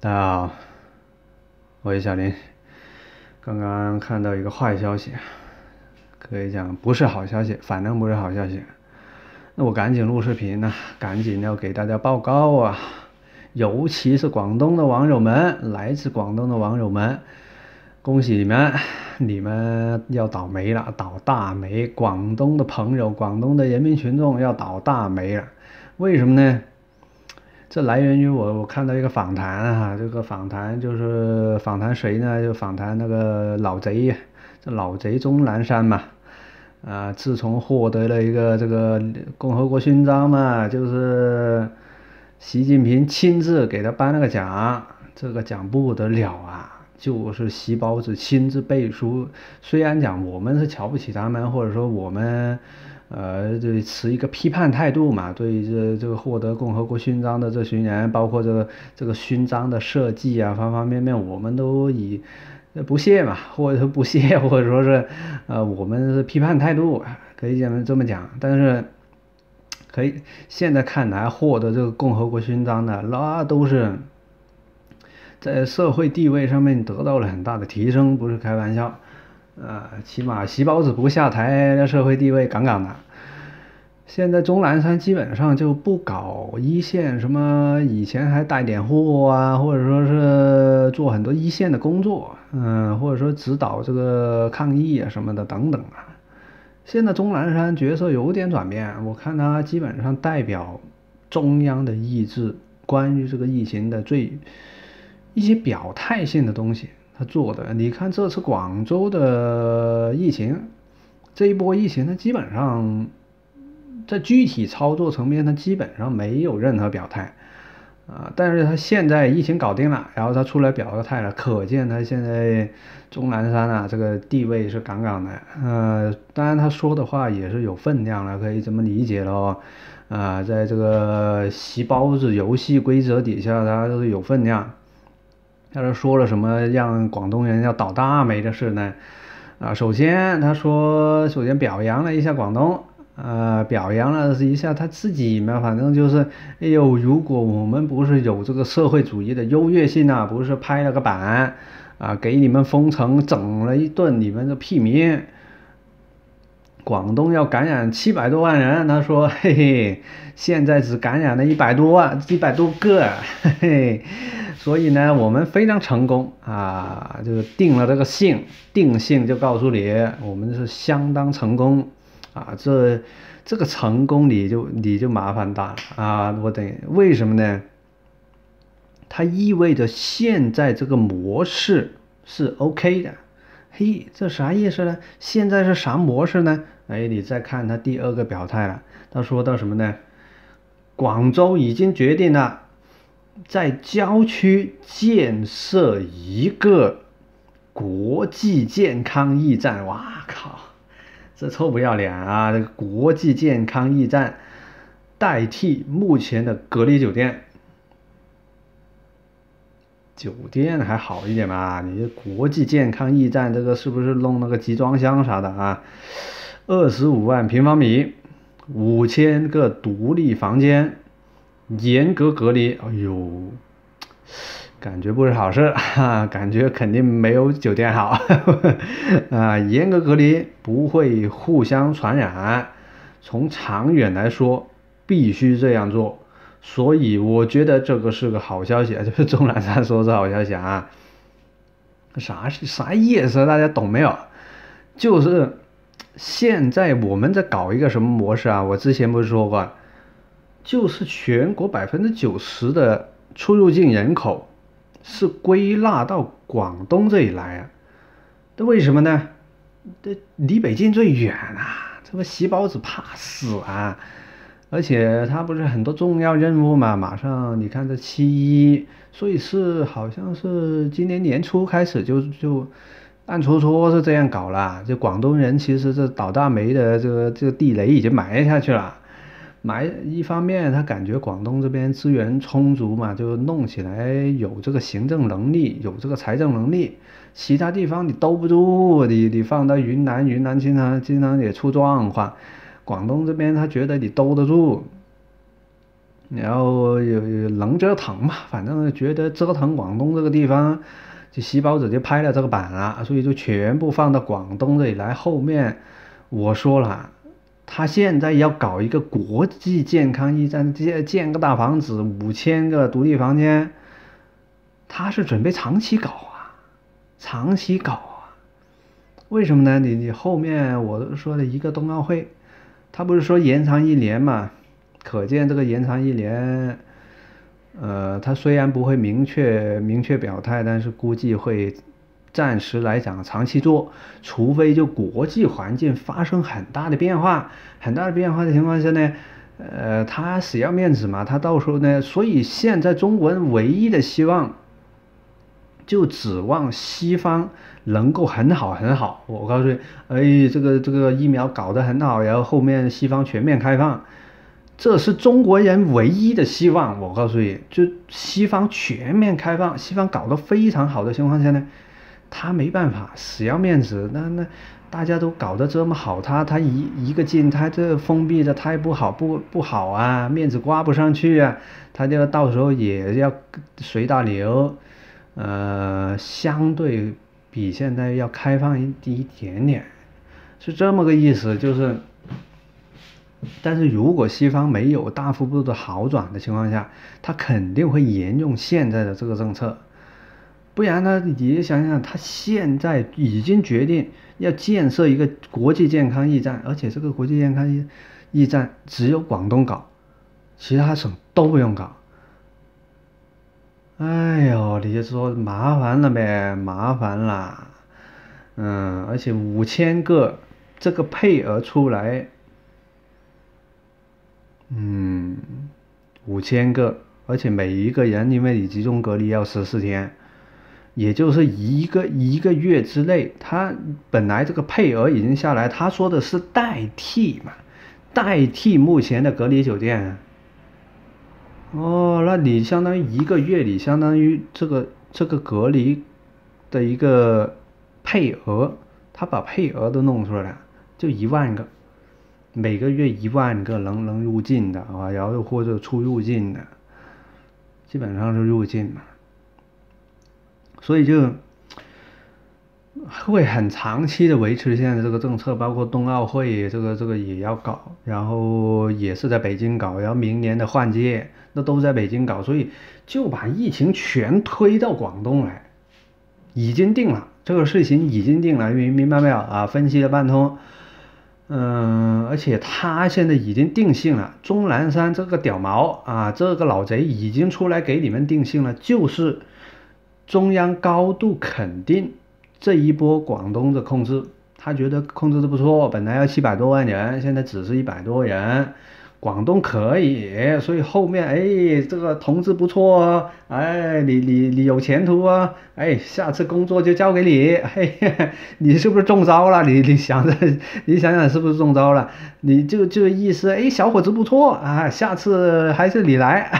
大家好，我是小林。刚刚看到一个坏消息，可以讲不是好消息，反正不是好消息。那我赶紧录视频呢，赶紧要给大家报告啊！尤其是广东的网友们，来自广东的网友们，恭喜你们，你们要倒霉了，倒大霉！广东的朋友，广东的人民群众要倒大霉了。为什么呢？这来源于我看到一个访谈啊，这个访谈就是访谈谁呢？就访谈那个老贼，这老贼钟南山嘛。自从获得了一个这个共和国勋章嘛，就是习近平亲自给他颁了个奖，这个奖不得了啊！就是习包子亲自背书，虽然讲我们是瞧不起他们，或者说我们就持一个批判态度嘛，对这个获得共和国勋章的这群人，包括这个勋章的设计啊，方方面面，我们都以不屑嘛，或者说不屑，或者说是我们是批判态度，可以这么讲。但是可以现在看来，获得这个共和国勋章的那都是在社会地位上面得到了很大的提升，不是开玩笑。起码习包子不下台，那社会地位杠杠的。现在钟南山基本上就不搞一线，什么以前还带点货啊，或者说是做很多一线的工作，或者说指导这个抗疫啊什么的等等啊。现在钟南山角色有点转变，我看他基本上代表中央的意志，关于这个疫情的一些表态性的东西，他做的。你看这次广州的疫情，这一波疫情，他基本上在具体操作层面，他基本上没有任何表态，但是他现在疫情搞定了，然后他出来表个态了，可见他现在钟南山啊这个地位是杠杠的，当然他说的话也是有分量了，可以这么理解咯，在这个习包子游戏规则底下，他都是有分量。他说了什么让广东人要倒大霉的事呢？首先表扬了一下广东。表扬了一下他自己嘛，反正就是，哎呦，如果我们不是有这个社会主义的优越性啊，不是拍了个板，给你们封城整了一顿，你们这屁民，广东要感染700多万人，他说，嘿嘿，现在只感染了100多个，嘿嘿，所以呢，我们非常成功啊，就定了这个性，定性就告诉你，我们是相当成功。这个成功你就麻烦大了啊！为什么呢？它意味着现在这个模式是 OK 的。嘿，这啥意思呢？现在是啥模式呢？哎，你再看他第二个表态了，他说到什么呢？广州已经决定了，在郊区建设一个国际健康驿站。哇靠！这臭不要脸啊！这个国际健康驿站代替目前的隔离酒店，酒店还好一点嘛？你这国际健康驿站，这个是不是弄那个集装箱啥的啊？25万平方米，5000个独立房间，严格隔离。哎呦，感觉不是好事感觉肯定没有酒店好严格隔离，不会互相传染，从长远来说必须这样做，所以我觉得这个是个好消息就是钟南山说是好消息啊，啥意思大家懂没有？就是现在我们在搞一个什么模式啊？我之前不是说过，就是全国90%的出入境人口是归纳到广东这里来啊，这为什么呢？这离北京最远啊，这不习包子怕死啊，而且他不是很多重要任务嘛，马上你看这7·1，所以好像是今年年初开始就暗戳戳是这样搞了，就广东人其实这倒大霉的这个地雷已经埋下去了。一方面他感觉广东这边资源充足嘛，就弄起来有这个行政能力，有这个财政能力，其他地方你兜不住，你放到云南经常也出状况，广东这边他觉得你兜得住， 然后有能折腾嘛，反正觉得折腾广东这个地方，就细胞子就拍了这个板了，所以就全部放到广东这里来。后面我说了，他现在要搞一个国际健康驿站，建个大房子，5000个独立房间，他是准备长期搞啊，长期搞啊。为什么呢？你后面我都说了一个冬奥会，他不是说延长1年嘛？可见这个延长1年，他虽然不会明确表态，但是估计会暂时来讲长期做，除非就国际环境发生很大的变化，很大的变化的情况下呢，他死要面子嘛，他到时候呢，所以现在中国人唯一的希望，就指望西方能够很好很好。我告诉你，哎，这个疫苗搞得很好，然后后面西方全面开放。这是中国人唯一的希望，我告诉你，就西方全面开放，西方搞得非常好的情况下呢，他没办法，死要面子。那大家都搞得这么好，他一个劲，他这封闭的太不好啊，面子挂不上去啊，他就到时候也要随大流，相对比现在要开放一点点，是这么个意思，就是。但是如果西方没有大幅度的好转的情况下，他肯定会沿用现在的这个政策，不然呢，你想想，他现在已经决定要建设一个国际健康驿站，而且这个国际健康驿站只有广东搞，其他省都不用搞。哎呦，你就说麻烦了呗，麻烦啦。而且5000个这个配额出来。5000个，而且每一个人因为你集中隔离要14天，也就是一个月之内，他本来这个配额已经下来，他说的是代替嘛，代替目前的隔离酒店。哦，那你相当于一个月，你相当于这个隔离的一个配额，他把配额都弄出来了，就10000个。每个月10000个能入境的啊，然后或者出入境的，基本上是入境嘛，所以就会很长期的维持现在这个政策，包括冬奥会这个也要搞，然后也是在北京搞，然后明年的换届那都在北京搞，所以就把疫情全推到广东来，已经定了，这个事情已经定了，明白没有啊？分析了半通。而且他现在已经定性了，钟南山这个屌毛啊，这个老贼已经出来给你们定性了，就是中央高度肯定这一波广东的控制，他觉得控制的不错，本来要700多万人，现在只是100多人，广东可以，所以后面这个同志不错哦，你有前途啊，下次工作就交给你，你是不是中招了？你想想是不是中招了？你就意思，小伙子不错啊，下次还是你来，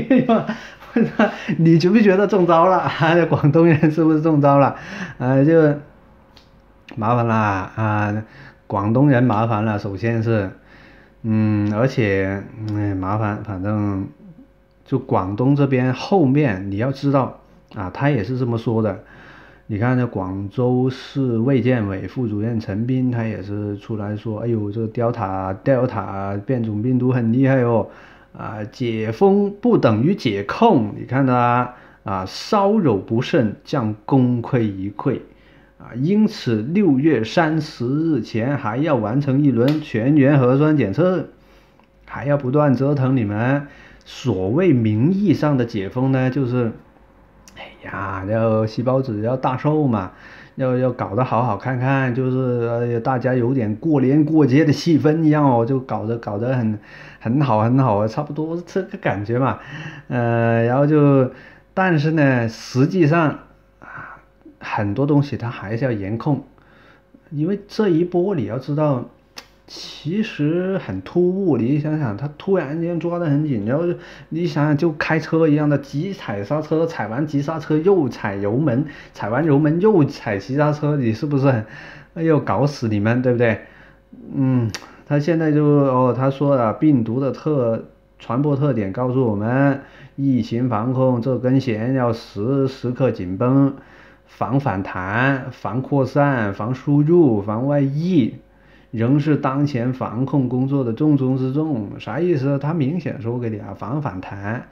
你觉不觉得中招了？广东人是不是中招了？就麻烦啦啊，广东人麻烦了，首先是。而且麻烦，反正就广东这边后面你要知道啊，他也是这么说的。你看这广州市卫健委副主任陈斌，他也是出来说，哎呦，这个 Delta 变种病毒很厉害哦，解封不等于解控，你看他稍有不慎将功亏一篑。因此6月30日前还要完成一轮全员核酸检测，还要不断折腾你们。所谓名义上的解封呢，就是要细胞子要大寿嘛，要搞得好好看看，就是大家有点过年过节的气氛一样哦，就搞得很好，差不多这个感觉嘛。然后但是呢，实际上很多东西它还是要严控，因为这一波你要知道，其实很突兀。你想想，他突然间抓得很紧，然后你想想就开车一样的急踩刹车，踩完急刹车又踩油门，踩完油门又踩急刹车，你是不是很搞死你们，对不对？他现在他说了，病毒的传播特点告诉我们，疫情防控这根弦要时刻紧绷，防反弹、防扩散、防输入、防外溢，仍是当前防控工作的重中之重。啥意思？他明显说给你啊，防反弹。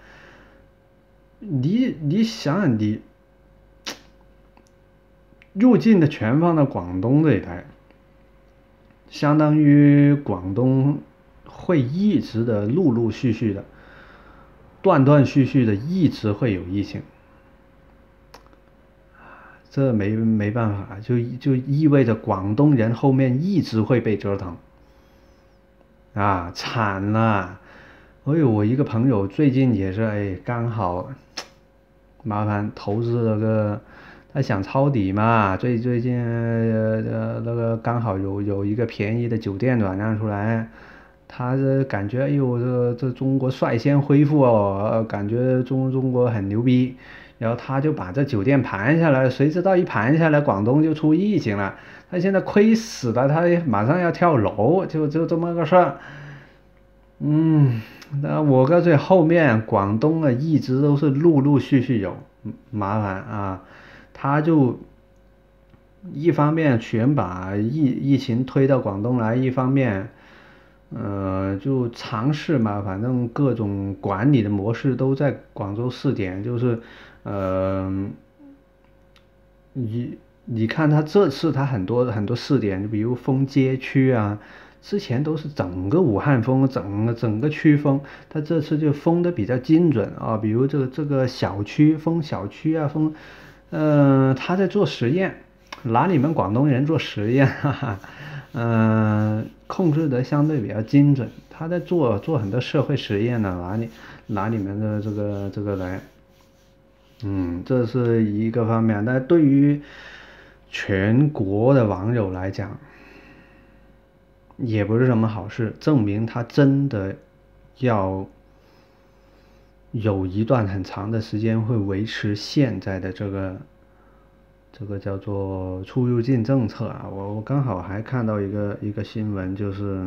你想想，你入境的全放到广东这一带，相当于广东会一直的陆续的、断续的一直会有疫情。这没办法，就意味着广东人后面一直会被折腾，啊，惨了！哎呦，我一个朋友最近也是，哎，刚好麻烦投资了个，他想抄底嘛，最近那个刚好有一个便宜的酒店软件出来，他这感觉，哎呦，这中国率先恢复哦，感觉中国很牛逼。然后他就把这酒店盘下来，谁知道一盘下来，广东就出疫情了。他现在亏死了，他马上要跳楼，就这么个事儿。那我告诉你，后面广东啊一直都是陆续有麻烦啊，他就一方面全把疫情推到广东来，一方面就尝试嘛，反正各种管理的模式都在广州试点，就是你看他这次他很多试点，比如封街区啊，之前都是整个武汉封，整个区封，他这次就封的比较精准啊，比如这个小区封小区啊，他在做实验，拿你们广东人做实验，哈哈，控制的相对比较精准，他在做很多社会实验呢，拿你们的这个来。这是一个方面，但对于全国的网友来讲，也不是什么好事，证明他真的要有一段很长的时间会维持现在的这个叫做出入境政策啊。我刚好还看到一个新闻，就是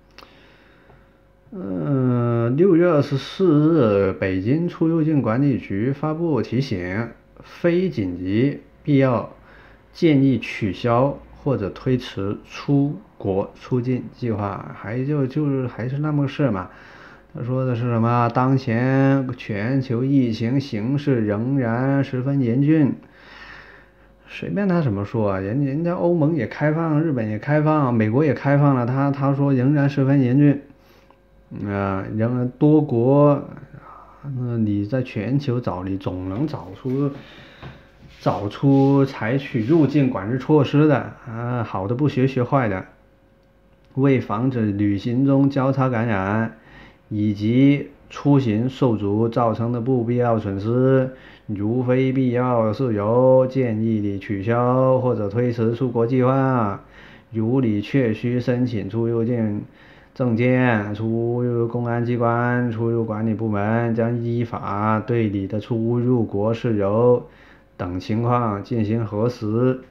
6月24日，北京出入境管理局发布提醒，非紧急必要建议取消或者推迟出国出境计划，就是还是那么个事嘛。他说的是什么？当前全球疫情形势仍然十分严峻。随便他怎么说啊，人家欧盟也开放，日本也开放，美国也开放了，他说仍然十分严峻。仍然多国，你在全球找，你总能找出采取入境管制措施的啊，好的不学坏的，为防止旅行中交叉感染以及出行受阻造成的不必要损失，如非必要事由，建议你取消或者推迟出国计划。如你确需申请出入境证件，出入公安机关、出入管理部门将依法对你的出入国事由等情况进行核实。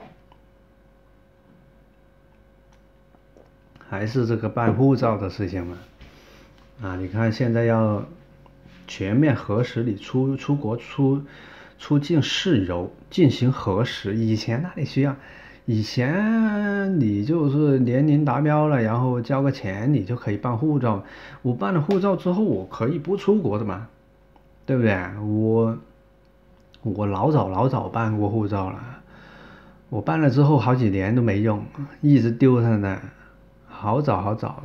还是这个办护照的事情嘛，你看现在要全面核实你出国出境事由进行核实，以前那里需要。以前你就是年龄达标了，然后交个钱，你就可以办护照。我办了护照之后，我可以不出国的嘛，对不对？我老早办过护照了，我办了之后好几年都没用，一直丢在那。好早，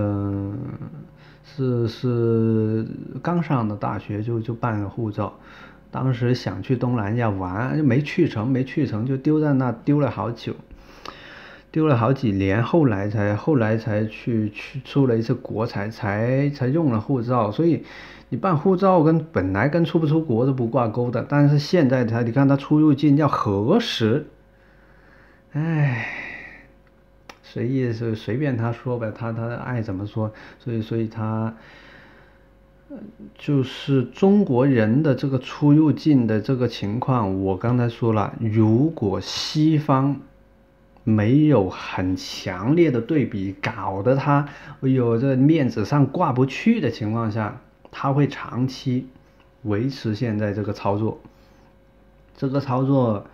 是刚上的大学就办了护照。当时想去东南亚玩，就没去成，就丢在那，丢了好久，丢了好几年，后来才去出了一次国才用了护照。所以你办护照本来跟出不出国是不挂钩的，但是现在你看他出入境要核实，随便他说呗，他爱怎么说，所以他。就是中国人的这个出入境的这个情况，我刚才说了，如果西方没有很强烈的对比，搞得他有这面子上挂不去的情况下，他会长期维持现在这个操作。这个操作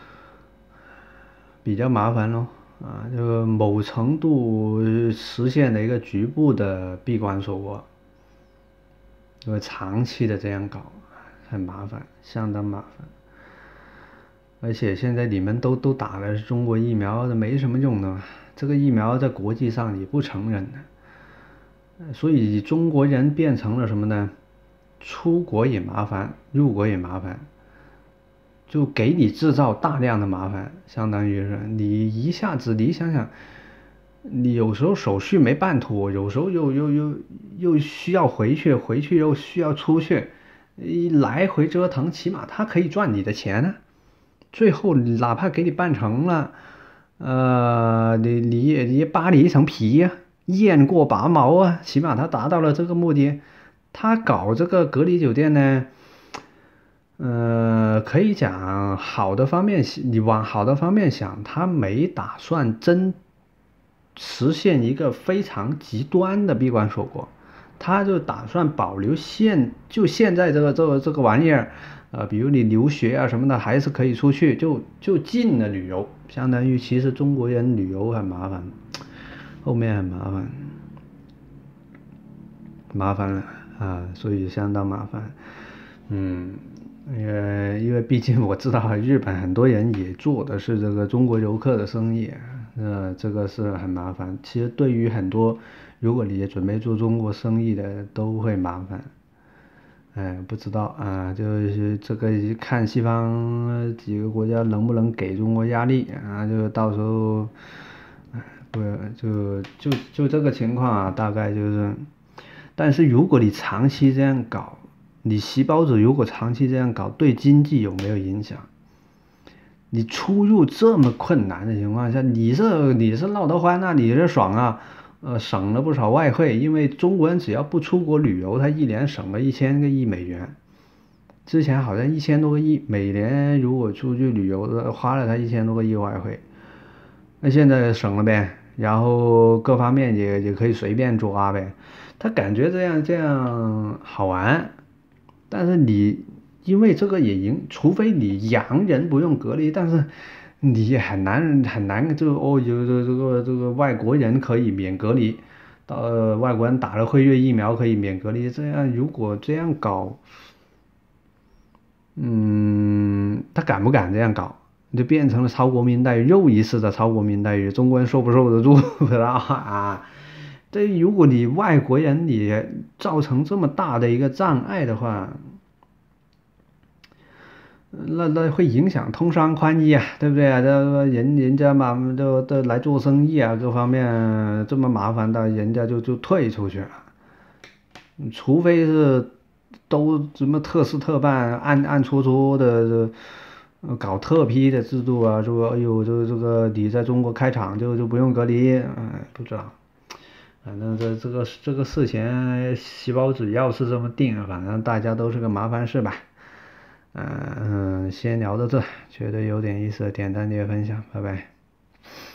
比较麻烦咯，就某程度实现了一个局部的闭关锁国，因为长期的这样搞很麻烦，相当麻烦。而且现在你们都打了中国疫苗，没什么用的，这个疫苗在国际上也不承认的，所以中国人变成了什么呢？出国也麻烦，入国也麻烦，就给你制造大量的麻烦，相当于是你一下子，你想想，你有时候手续没办妥，有时候又需要回去，回去又需要出去，一来回折腾，起码他可以赚你的钱呢。最后哪怕给你办成了，你扒你一层皮呀，雁过拔毛啊，起码他达到了这个目的。他搞这个隔离酒店呢，可以讲好的方面，你往好的方面想，他没打算真实现一个非常极端的闭关锁国，他就打算保留就现在这个玩意儿。比如你留学啊什么的，还是可以出去，就近的旅游，相当于其实中国人旅游很麻烦，后面很麻烦了啊，所以相当麻烦。因为毕竟我知道日本很多人也做的是这个中国游客的生意，这个是很麻烦。其实对于很多如果你也准备做中国生意的都会麻烦。不知道啊，就是这个看西方几个国家能不能给中国压力啊，就到时候，不就这个情况啊，大概就是。但是如果你长期这样搞，你细胞子如果长期这样搞，对经济有没有影响？你出入这么困难的情况下，你是闹得欢啊，你是爽啊。省了不少外汇，因为中国人只要不出国旅游，他一年省了1000个亿美元。之前好像1000多个亿，每年如果出去旅游的花了他1000多个亿外汇，那现在省了呗，然后各方面也可以随便抓呗，他感觉这样好玩，但是因为这个除非你洋人不用隔离，但是。你也很难，就有这个外国人可以免隔离，外国人打了辉瑞疫苗可以免隔离，如果这样搞，他敢不敢这样搞？就变成了超国民待遇，又一次的超国民待遇，中国人受不受得住？不知道啊。如果你外国人你造成这么大的一个障碍的话。那会影响通商宽衣啊，对不对啊？这人家嘛都来做生意啊，各方面这么麻烦的，人家就退出去了。除非是都什么特事特办、暗戳戳的搞特批的制度啊，说哎呦这个你在中国开厂就不用隔离，不知道。反正这个事情细胞只要是这么定，反正大家都是个麻烦事吧。先聊到这，觉得有点意思，点赞、订阅、分享，拜拜。